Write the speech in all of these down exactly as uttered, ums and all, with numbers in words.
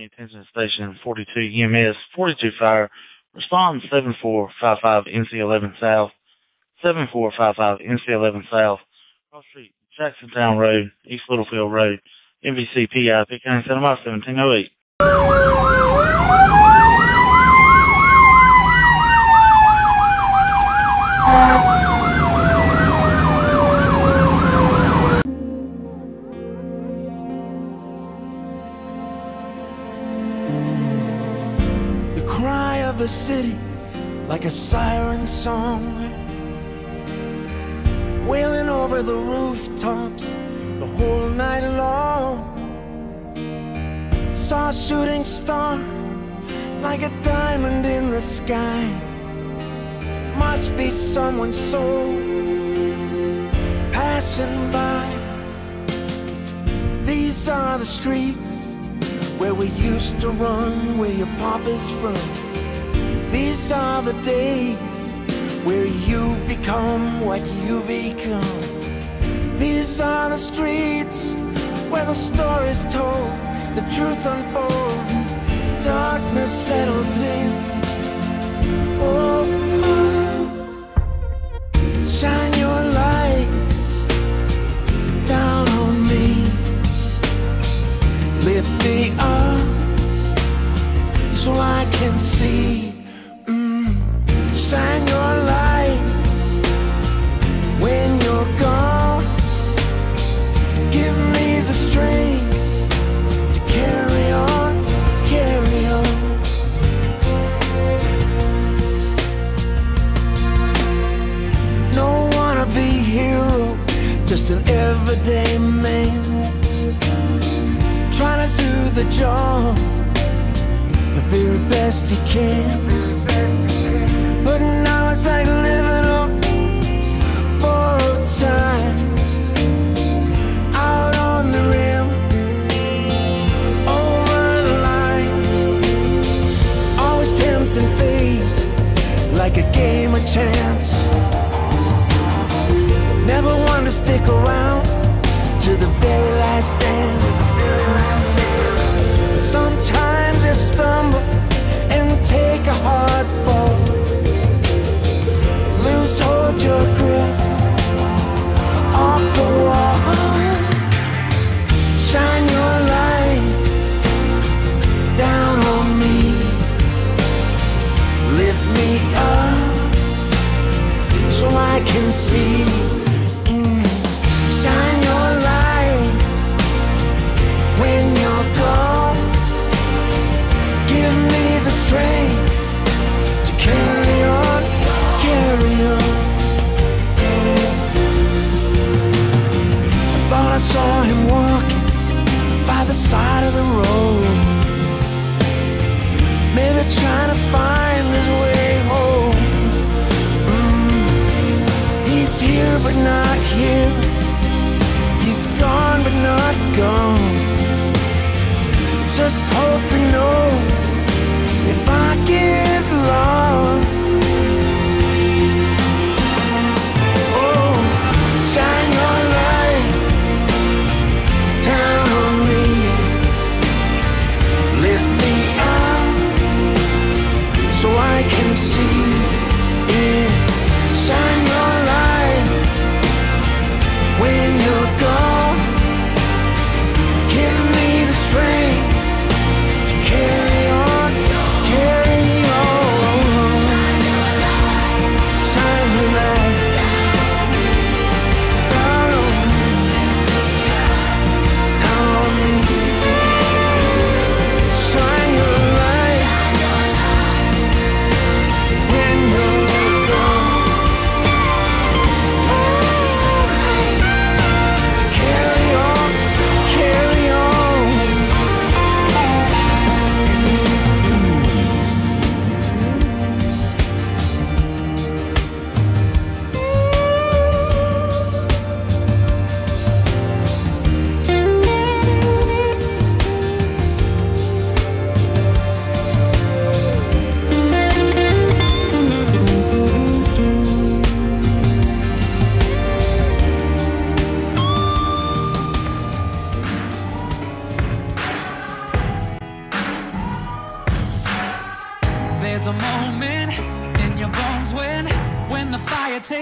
County, attention station forty-two E M S, forty-two Fire, respond seven four five five N C eleven South, seven four five five N C eleven South, Cross Street, Jacksontown Road, East Littlefield Road, M V C P I, Pitt County, Santa Monica, seventeen oh eight. The cry of the city, like a siren song, wailing over the rooftops the whole night long. Saw a shooting star, like a diamond in the sky. Must be someone's soul passing by. These are the streets where we used to run, where your papa's from. These are the days where you become what you become. These are the streets where the story's told, the truth unfolds, and darkness settles in. Oh, oh. Shine your light down on me, lift me up so I can see. Mm. Shine your light when you're gone. Give me the strength to carry on, carry on. No wannabe hero, just an everyday man, trying to do the job the very best he can. But now it's like living on borrowed time, out on the rim, over the line, always tempting fate like a game of chance. Never one to stick around to the very last dance. Sometimes you stumble and take a hard fall, lose hold your grip off the wall. Shine your light down on me, lift me up so I can see. Mm. Shine your light when you're gone. Give me the strength to carry on, carry on. I thought I saw him walking by the side of the road, maybe trying to find his way home. Mm. He's here but not here, he's gone but not gone. Just hope he knows if I get lost. Oh, shine your light down on me, lift me up so I can see. Yeah. Shine your light when you're gone. Give me the strength to carry on, carry on.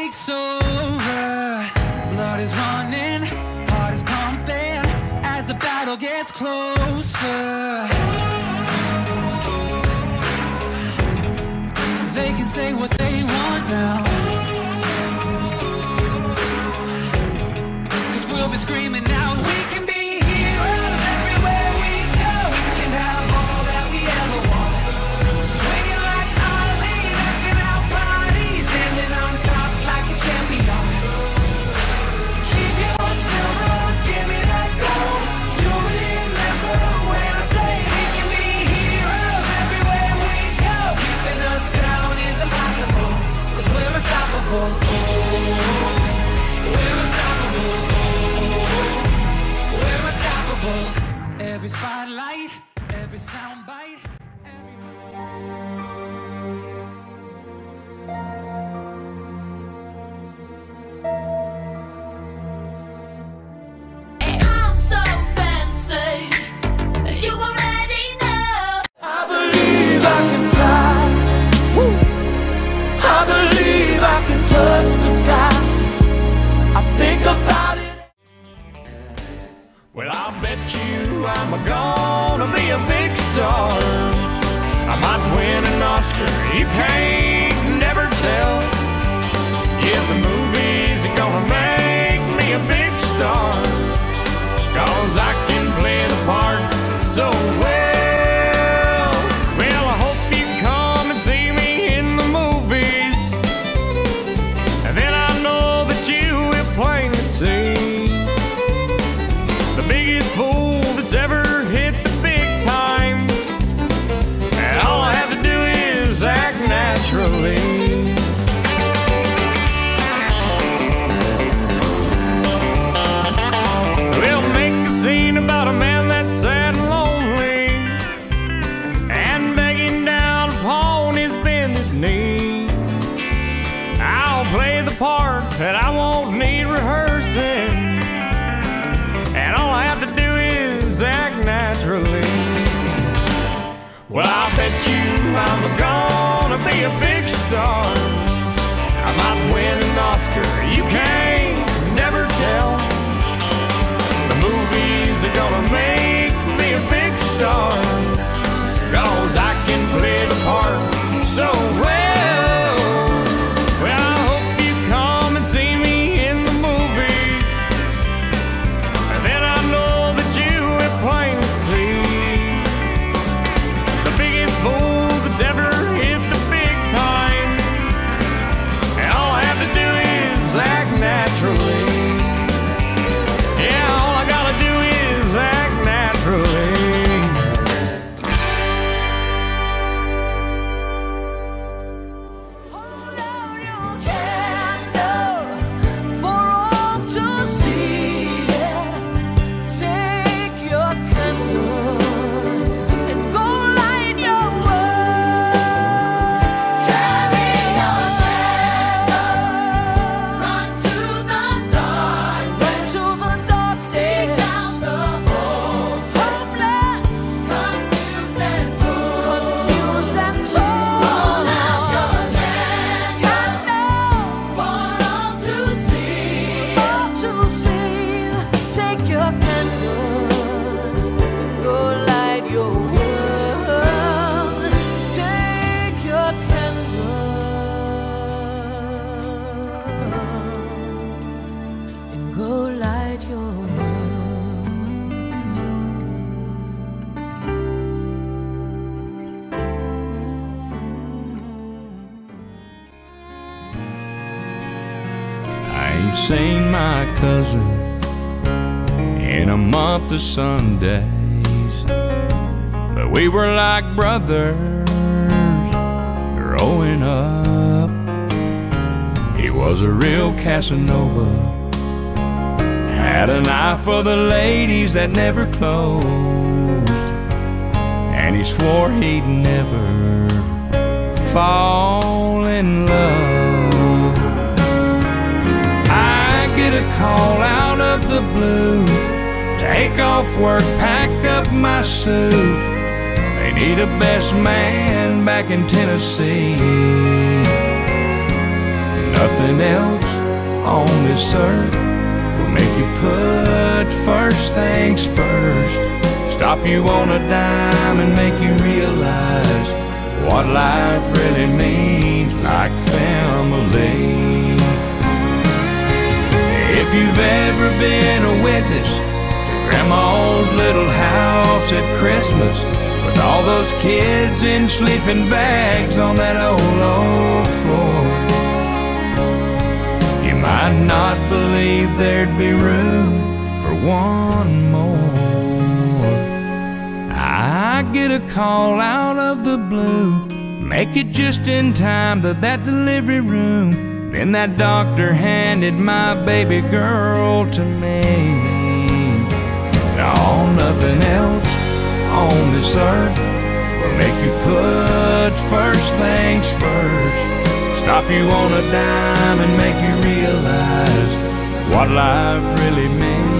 takes over. Blood is running, heart is pumping as the battle gets closer. They can say what they want now, 'cause we'll be screaming out, we can be heroes everywhere we go. We can have all that we ever wanted. Swinging like Ali, knocking out bodies, standing on top like a champion. Keep your silver, give me that gold. You'll remember when I say we can be heroes everywhere we go. Keeping us down is impossible, 'cause we're unstoppable. Oh, we're unstoppable. Oh, we're unstoppable. Every spotlight, every soundbite, every... I'm so fancy, you already know. I believe I can fly. Woo. I believe I can touch the sky. I think about it. Well, I bet you I'm gonna be a big star. I might win an Oscar, you can't never tell. Yeah, the movies are gonna make me a big star, 'cause I can play the part so well. Well, I hope you come and see me in the movies, and then I know that you will plainly see the biggest fool that's ever hit the big time. And all I have to do is act naturally. We'll make a scene about a man that's sad and lonely, and begging down upon his bended knee. I'll play the part and I won't need rehearsing, and all I have to do is act naturally. Well, I bet you I'm gonna be a big star. I might win an Oscar, you can't never tell. The movies are gonna make me a big star, 'cause I can play the part so well. Well, I hope you come and see me in the movies, and then I know that you will plainly see the biggest fool that's ever hit the big time. And all I have to do is act naturally. Yeah, all I gotta do is act naturally. Hold out your candle for all to see. Take your candle and go light your world. Carry your candle, run to the dark, run to the dark. Take out the hope, hopeless, confused and torn, confused and torn. Hold out your candle for all to see, all to see. Take your candle and go light your world. Take your candle and go light your world. I ain't seen my cousin in a month of Sundays, but we were like brothers growing up. He was a real Casanova, had an eye for the ladies that never closed, and he swore he'd never fall in love. I get a call out of the blue, take off work, pack up my suit. They need a best man back in Tennessee. Nothing else on this earth will make you put first things first. Stop you on a dime and make you realize what life really means, like family. If you've ever been a witness to Grandma's little house at Christmas, with all those kids in sleeping bags on that old oak floor, you might not believe there'd be room for one more. I get a call out of the blue, make it just in time to that delivery room. Then that doctor handed my baby girl to me. No, nothing else on this earth will make you put first things first. Stop you on a dime and make you realize what life really means.